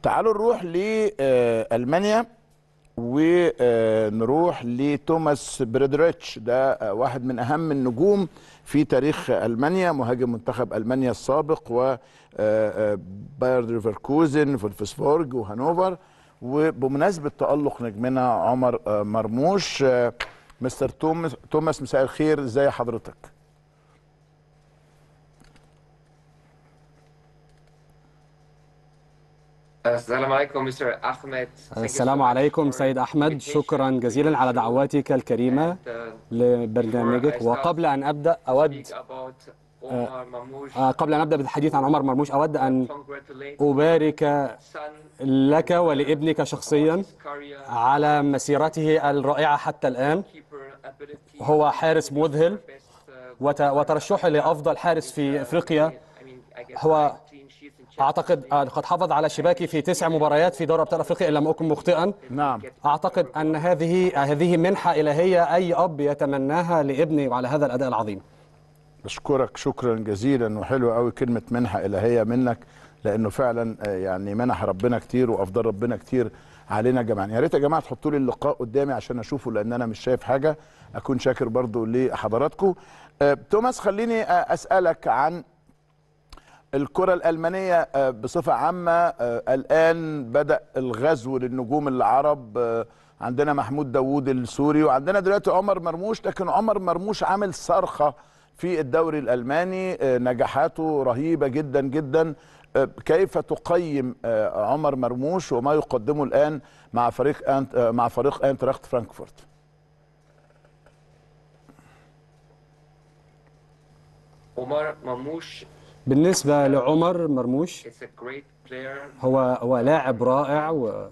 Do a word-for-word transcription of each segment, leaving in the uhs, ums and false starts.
تعالوا نروح لألمانيا ونروح لتوماس بريدريتش. ده واحد من أهم النجوم في تاريخ ألمانيا، مهاجم منتخب ألمانيا السابق و باير ليفركوزن فولفسبورج وهانوفر. وبمناسبة تألق نجمنا عمر مرموش، مستر توماس توماس مساء الخير، ازي حضرتك؟ السلام عليكم مستر أحمد. السلام عليكم سيد أحمد، شكرا جزيلا على دعواتك الكريمة لبرنامجك. وقبل أن أبدأ أود قبل أن أبدأ بالحديث عن عمر مرموش أود أن أبارك لك ولابنك شخصيا على مسيرته الرائعة حتى الآن. هو حارس مذهل وترشحه لأفضل حارس في أفريقيا. هو أعتقد قد حافظ على شباكي في تسع مباريات في دوري أبطال أفريقيا إن لم أكن مخطئا. نعم. أعتقد أن هذه هذه منحة إلهية أي أب يتمناها لابنه وعلى هذا الأداء العظيم. بشكرك شكرا جزيلا، وحلو قوي كلمة منحة إلهية منك، لأنه فعلا يعني منح ربنا كتير وأفضل ربنا كتير علينا جميعا. يا ريت يا جماعة تحطوا لي اللقاء قدامي عشان أشوفه، لأن أنا مش شايف حاجة. أكون شاكر برضو لحضراتكم. توماس، خليني أسألك عن الكرة الألمانية بصفة عامة. الآن بدأ الغزو للنجوم العرب، عندنا محمود داوود السوري وعندنا دلوقتي عمر مرموش. لكن عمر مرموش عامل صرخة في الدوري الألماني، نجاحاته رهيبة جدا جدا. كيف تقيم عمر مرموش وما يقدمه الآن مع فريق أنت مع فريق أينتراخت فرانكفورت؟ عمر مرموش بالنسبة لعمر مرموش، هو هو لاعب رائع و...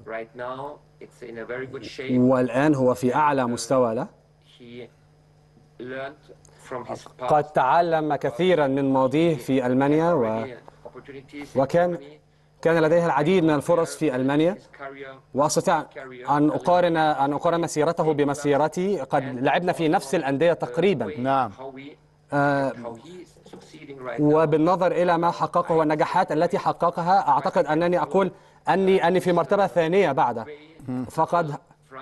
والآن هو في أعلى مستوى له. قد تعلم كثيرا من ماضيه في ألمانيا و... وكان كان لديه العديد من الفرص في ألمانيا، وأستطيع أن أقارن أن أقارن مسيرته بمسيرتي. قد لعبنا في نفس الأندية تقريبا. نعم. آه وبالنظر إلى ما حققه والنجاحات التي حققها، أعتقد أنني أقول أني أني في مرتبة ثانية بعده. فقد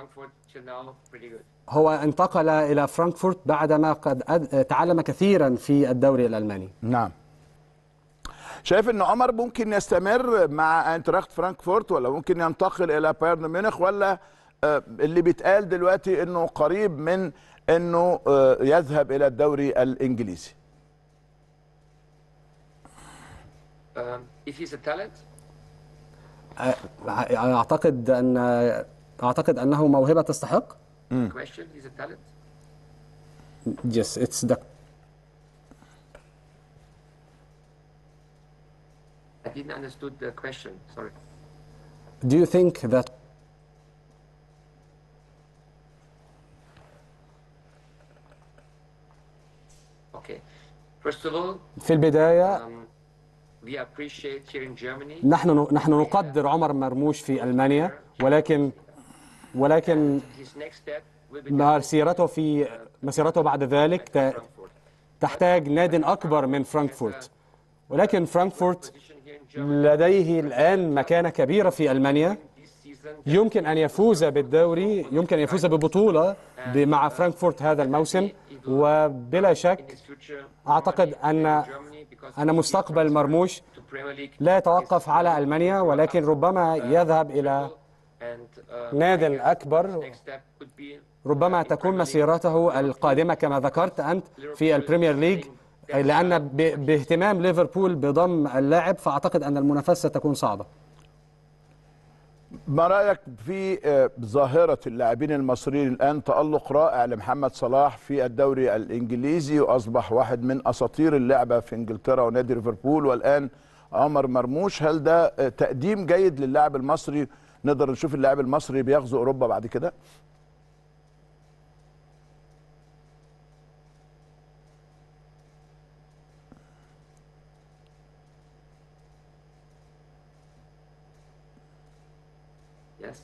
هو انتقل إلى فرانكفورت بعدما قد تعلم كثيرا في الدوري الألماني. نعم. شايف أن عمر ممكن يستمر مع أينتراخت فرانكفورت، ولا ممكن ينتقل إلى بايرن ميونخ، ولا اللي بيتقال دلوقتي أنه قريب من أنه يذهب إلى الدوري الإنجليزي؟ أعتقد أن أعتقد أنه موهبة تستحق. Yes, it's the. I didn't understood the question. Sorry. Do you think that? Okay. First of all, في البداية um, we appreciate here in Germany. نحن نحن نقدر عمر مرموش في ألمانيا، ولكن ولكن مسيرته في مسيرته بعد ذلك تحتاج ناد أكبر من فرانكفورت. ولكن فرانكفورت لديه الآن مكانة كبيرة في ألمانيا. يمكن أن يفوز بالدوري، يمكن أن يفوز ببطولة مع فرانكفورت هذا الموسم. وبلا شك أعتقد أن أن مستقبل مرموش لا يتوقف على ألمانيا، ولكن ربما يذهب إلى ناد أكبر. ربما تكون مسيرته القادمة كما ذكرت أنت في البريمير ليج، لأن باهتمام ليفربول بضم اللاعب فأعتقد أن المنافسة تكون صعبة. ما رأيك في ظاهرة اللاعبين المصريين الآن؟ تألق رائع لمحمد صلاح في الدوري الإنجليزي وأصبح واحد من أساطير اللعبة في إنجلترا ونادي ليفربول، والآن عمر مرموش. هل ده تقديم جيد للاعب المصري؟ نقدر نشوف اللاعب المصري بيغزو أوروبا بعد كده؟ Yes.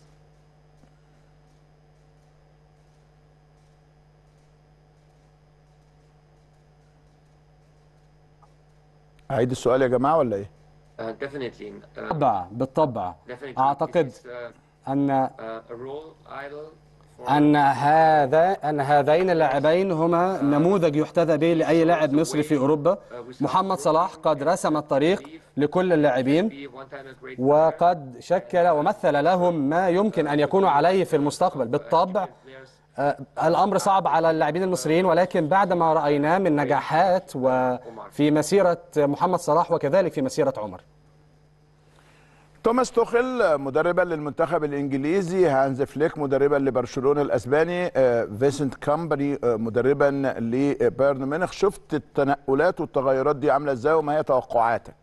أعيد السؤال يا جماعة ولا إيه؟ definitely. Uh, بالطبع بالطبع definitely. أعتقد It is, uh, أن uh, a role idol for أن هذا أن هذين اللاعبين هما نموذج يحتذى به لأي لاعب مصري في أوروبا. محمد صلاح قد رسم الطريق لكل اللاعبين، be one time a great وقد شكل ومثل لهم ما يمكن أن يكونوا عليه في المستقبل. بالطبع players. آه، الأمر صعب على اللاعبين المصريين، ولكن بعدما رأيناه من نجاحات وفي مسيرة محمد صلاح وكذلك في مسيرة عمر. توماس توخيل مدربا للمنتخب الانجليزي، هانز فليك مدربا لبرشلونه الاسباني، آه، فيسنت كامبري آه، مدربا لبايرن ميونخ. شفت التنقلات والتغيرات دي عامله ازاي وما هي توقعاتك؟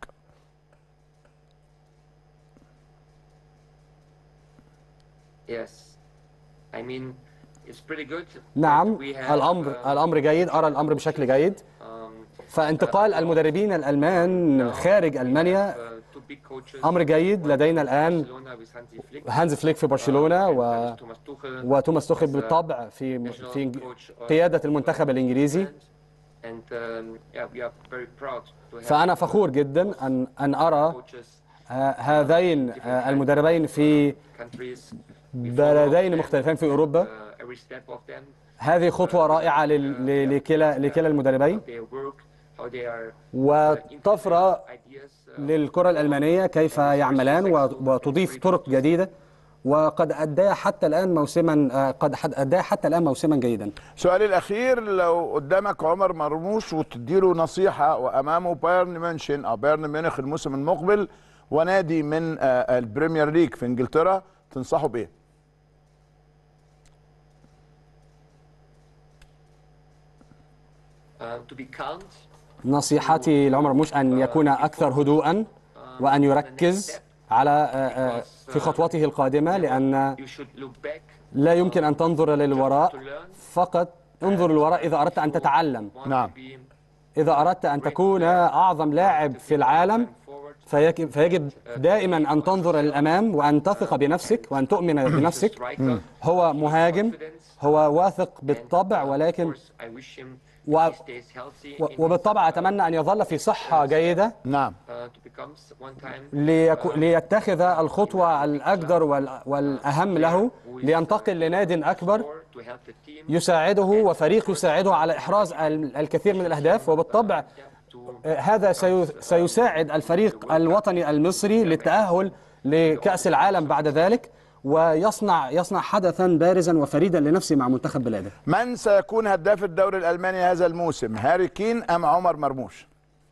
Yes. I mean, it's pretty good. نعم، that we have, الأمر um, الأمر جيد، أرى الأمر بشكل جيد. um, فانتقال المدربين الألمان خارج ألمانيا uh, two big coaches. أمر جيد. لدينا الآن Barcelona with Hansi Flick. هانز فليك في برشلونة و... Thomas Tuchel وتوماس توخيل as a بالطبع في national في coach of قيادة المنتخب الإنجليزي. And um, yeah, we are very proud to have فأنا فخور جدا أن أن أرى coaches آه، هذين آه، المدربين في countries. بلدين مختلفين في أوروبا. Uh, every step of them. هذه خطوة رائعة لل- ل- لكلا لكلا المدربين، How they work, how they are وطفرة ideas. Uh, للكرة الألمانية كيف يعملان و- وتضيف طرق جديدة، وقد أدى حتى الآن موسما آه، قد حد- أدى حتى الآن موسما جيدا. سؤالي الاخير، لو قدامك عمر مرموش وتديله نصيحه وامامه بايرن ميونشن او بايرن ميونخ الموسم المقبل ونادي من آه، البريمير ليج في انجلترا، تنصحه بايه؟ uh, to be calm. نصيحتي لعمر مرموش أن يكون أكثر هدوءا وأن يركز على آه، آه، في خطوته القادمة، لأن You should look back لا يمكن أن تنظر to للوراء learn. فقط، انظر للوراء إذا أردت أن تتعلم. Want نعم. to be إذا أردت أن تكون أعظم لاعب في العالم forward. فيجب, فيجب دائما أن تنظر للأمام وأن تثق بنفسك وأن تؤمن بنفسك. Striker. هو مهاجم، هو واثق بالطبع، ولكن Of course, I wish him و- he stays healthy و- in his, وبالطبع أتمنى أن يظل في صحة جيدة نعم. uh, to become one time ليكو- ليتخذ الخطوة الأقدر وال- والأهم له، لينتقل لناد أكبر to help the team يساعده وفريق يساعده على إحراز ال- الكثير من الأهداف. وبالطبع to آه، هذا سيو- سيساعد الفريق الوطني المصري للتأهل لكأس العالم بعد ذلك، ويصنع يصنع حدثا بارزا وفريدا لنفسه مع منتخب بلاده. من سيكون هداف الدوري الالماني هذا الموسم، هاري كين ام عمر مرموش؟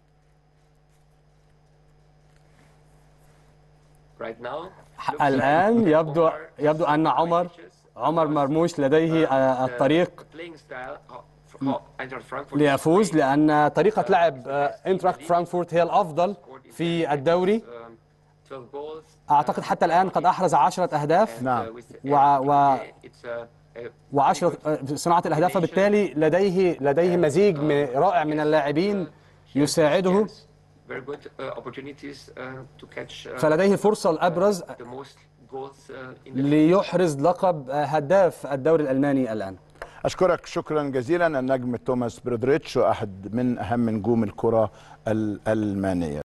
right now. looks الآن like يبدو Omar يبدو أن عمر عمر مرموش لديه آه، الطريق playing style of- of Eintracht Frankfurt ليفوز، لأن طريقة لعب آه، إنتراخت فرانكفورت هي الأفضل في الدوري. um, twelve goals. أعتقد حتى الآن قد أحرز عشرة أهداف نعم. Uh, with- و- و- it's a- a وعشرة آه، صناعة الأهداف، فبالتالي لديه لديه مزيج من- رائع من اللاعبين يساعده، very good uh, opportunities uh, to catch uh, فلديه الفرصة الأبرز the most goals uh, in the ليحرز لقب آه، هداف الدوري الألماني الآن. أشكرك شكرا جزيلا النجم توماس برودريتش، وأحد من أهم نجوم الكرة الألمانية.